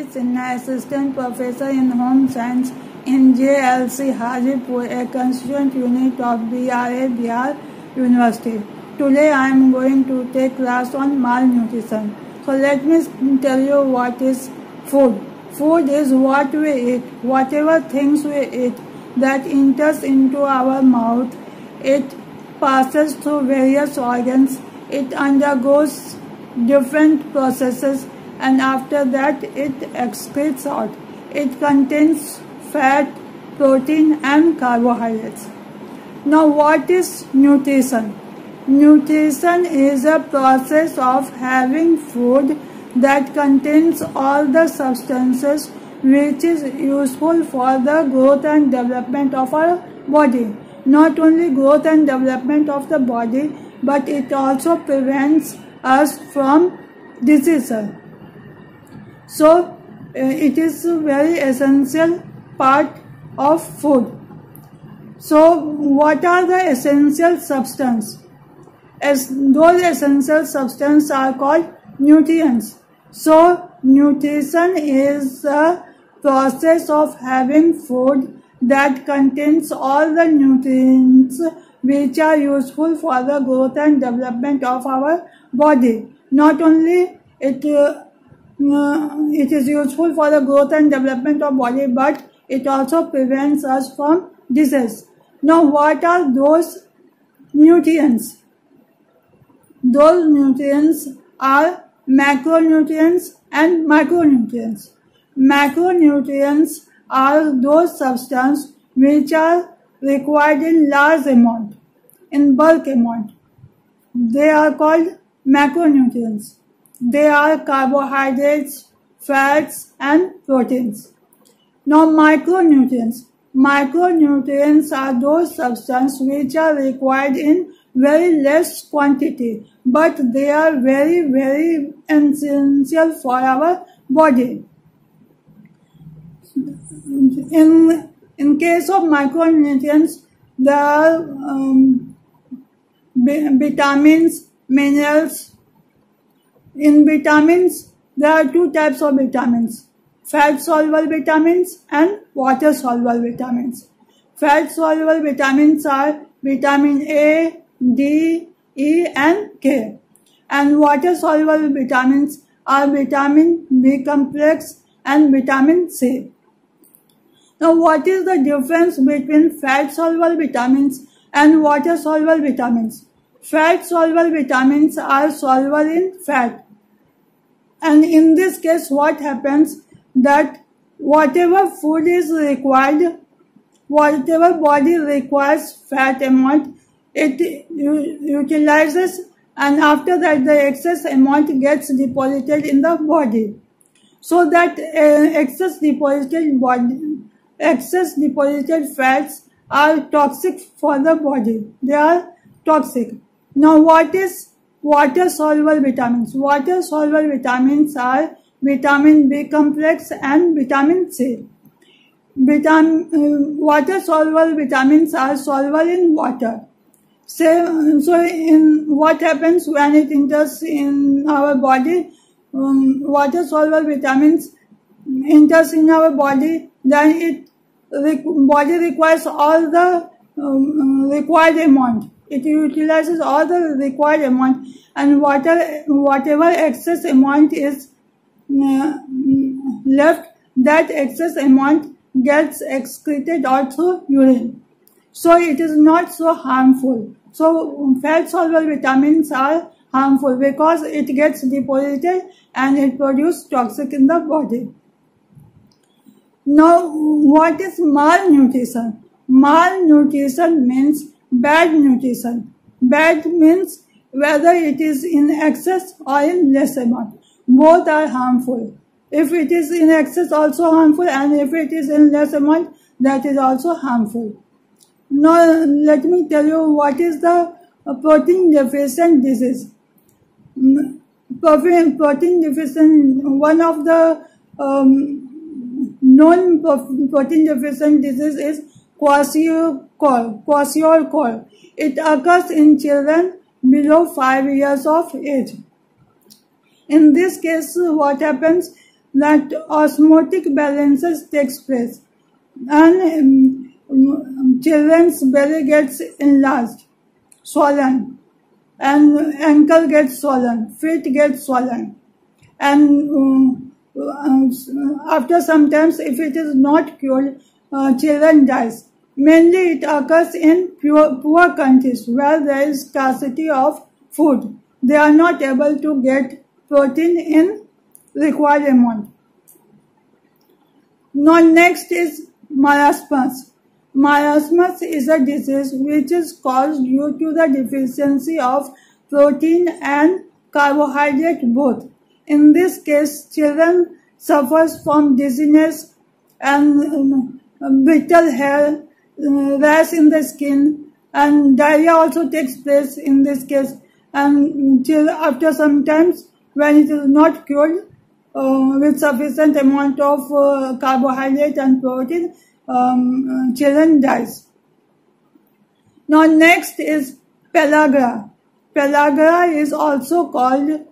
Rashid Sinha, Assistant Professor in Home Science in JLC Hajipur, a constituent unit of BRA Bihar University. Today I am going to take class on malnutrition. So let me tell you what is food. Food is what we eat, whatever things we eat that enters into our mouth. It passes through various organs, it undergoes different processes, and after that it excretes out. It contains fat, protein and carbohydrates. Now what is nutrition? Nutrition is a process of having food that contains all the substances which is useful for the growth and development of our body. Not only growth and development of the body, but it also prevents us from diseases. So it is a very essential part of food. So what are the essential substances? Those essential substances are called nutrients. So nutrition is a process of having food that contains all the nutrients which are useful for the growth and development of our body. Not only it is useful for the growth and development of body, but it also prevents us from disease. Now what are those nutrients? Those nutrients are macronutrients and micronutrients. Macronutrients are those substances which are required in large amount, in bulk amount. They are called macronutrients. They are carbohydrates, fats and proteins. Now micronutrients. Micronutrients are those substances which are required in very less quantity, but they are very, very essential for our body. In case of micronutrients, there are vitamins, minerals. In vitamins, there are two types of vitamins: fat-soluble vitamins and water-soluble vitamins. Fat-soluble vitamins are vitamin A, D, E and K. And water-soluble vitamins are vitamin B complex and vitamin C. Now what is the difference between fat-soluble vitamins and water-soluble vitamins? Fat-soluble vitamins are soluble in fat. And in this case what happens that whatever food is required, whatever body requires fat amount, it utilizes, and after that the excess amount gets deposited in the body. So that excess deposited fats are toxic for the body. They are toxic. Now what is water-soluble vitamins? Water-soluble vitamins are vitamin B complex and vitamin C. Water-soluble vitamins are soluble in water. So in what happens when it enters in our body? Water-soluble vitamins enters in our body, then body requires all the required amount. It utilizes all the required amount, and whatever excess amount is left, that excess amount gets excreted out through urine. So it is not so harmful. So fat-soluble vitamins are harmful because it gets deposited and it produces toxic in the body. Now what is malnutrition? Malnutrition means bad nutrition. Bad means whether it is in excess or in less amount. Both are harmful. If it is in excess, also harmful, and if it is in less amount, that is also harmful. Now let me tell you what is the protein deficient disease. Protein deficient, one of the known protein deficient disease is kwashiorkor. It occurs in children below 5 years of age. In this case, what happens? that osmotic balances takes place, and children's belly gets enlarged, swollen, and ankle gets swollen, feet gets swollen, and after some time, if it is not cured, children dies. Mainly it occurs in poor countries where there is scarcity of food. They are not able to get protein in required amount. Now next is marasmus. Marasmus is a disease which is caused due to the deficiency of protein and carbohydrate both. In this case, children suffers from dizziness and brittle hair, rash in the skin, and diarrhea also takes place in this case. And after some times, when it is not cured with sufficient amount of carbohydrate and protein, children dies. Now next is pellagra. Pellagra is also called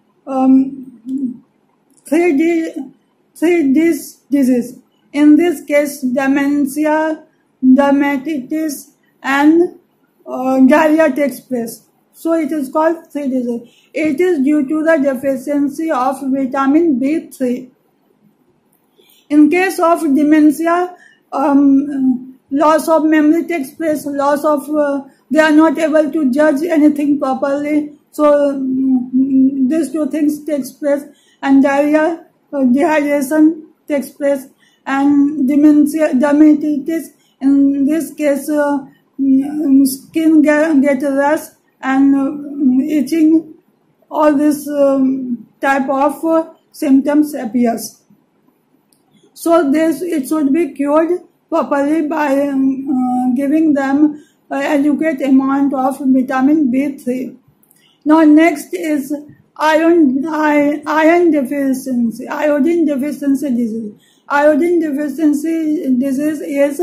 3D disease. In this case, dementia, dermatitis, and diarrhea takes place. So it is called 3D disease. It is due to the deficiency of vitamin B3. In case of dementia, loss of memory takes place, loss of, they are not able to judge anything properly. So these two things takes place, and diarrhea, dehydration takes place, and dementia, dermatitis, in this case, skin get rash and itching, all this type of symptoms appears. So it should be cured properly by giving them adequate amount of vitamin B3. Now next is iron deficiency, iodine deficiency disease. Iodine deficiency disease is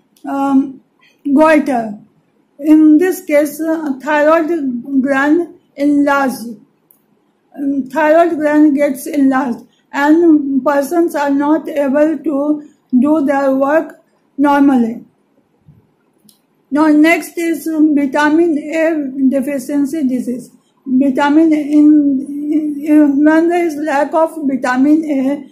goiter. In this case, thyroid gland enlarged. Thyroid gland gets enlarged, and persons are not able to do their work normally. Now next is vitamin A deficiency disease. Vitamin when there is lack of vitamin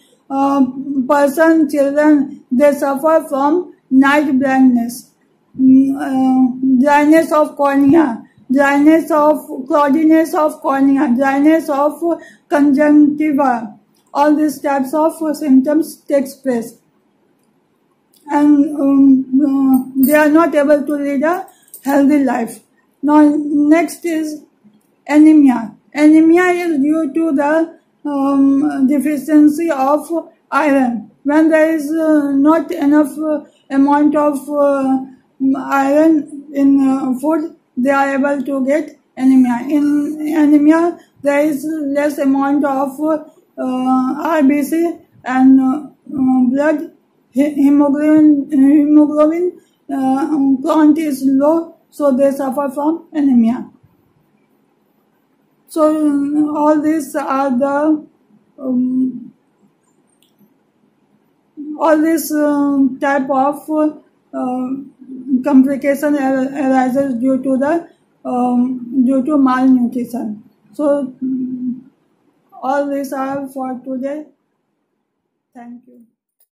A, children, they suffer from night blindness, dryness of cornea, dryness of cloudiness of cornea, dryness of conjunctiva. All these types of symptoms takes place, and they are not able to lead a healthy life. Now next is anemia. Anemia is due to the deficiency of iron. When there is not enough amount of iron in food, they are able to get anemia. In anemia, there is less amount of RBC and blood. Hemoglobin count is low, so they suffer from anemia. So all these are the type of complication arises due to malnutrition. So all these are for today. Thank you.